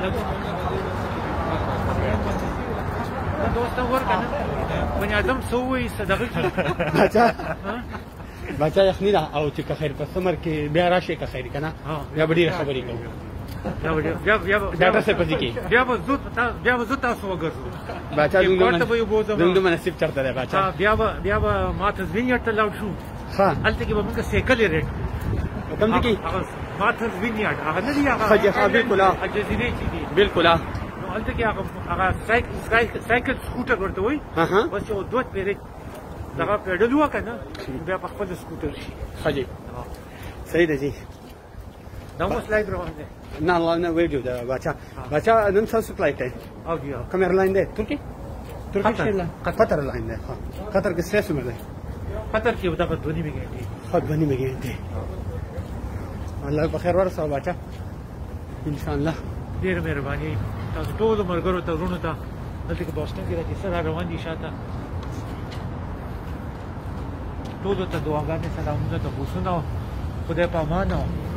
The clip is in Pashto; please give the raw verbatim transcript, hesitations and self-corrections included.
دوست ورکنه بني ادم سوي صدقه بچا بچا یخنی دا او چې که خیر کستمر کې بیا راشي که خیر کنه بیا به ډېرې خبرې کوو بیا بیا ډاکټر صاحب پسې کې بیا به زود بیا به زود تاسو وګرځو بچا دومره دومره نصیب چرته دی بچا بیا به بیا به ما تزوین ته لاړ شو ها هلته کې به موږ سیکل ریټ کوم دي کې ما تزوین یاد هغه نه دی هغه خجه بالکل الجزیره چې دی بالکل هلته کې هغه هغه سایکل سکوټر ورته وای بس یو دوه پیری دغه پیډل وکنه بیا په خپل سکوټر شي خجه صحیح دی جی دا مو سلاید روان دی نه الله نه ویډیو دا بچا بچا نن تاسو فلایټ دی او بیا کوم ایرلاین دی ترکی ترکی ایرلاین قطر ایرلاین دی ها قطر کې سیس عمر دی قطر کې دغه دونی میګی دی خود بنی میګی دی الله په خیر ورسره بچا ان شاء الله ډیر مهرباني تاسو ټول مرګرو ته ورونو ته دلته کې بوسټن کې راځي سره روان دي شاته ټول ته دعاګانې سلامونه ته بوسونه خدای په امان